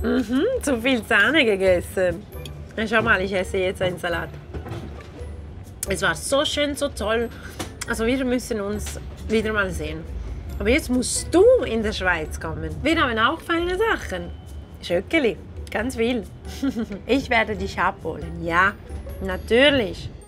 Zu viel Sahne gegessen. Schau mal, ich esse jetzt einen Salat. Es war so schön, so toll. Also wir müssen uns wieder mal sehen. Aber jetzt musst du in der Schweiz kommen. Wir haben auch feine Sachen. Schöckeli, ganz viel. Ich werde dich abholen. Ja, natürlich.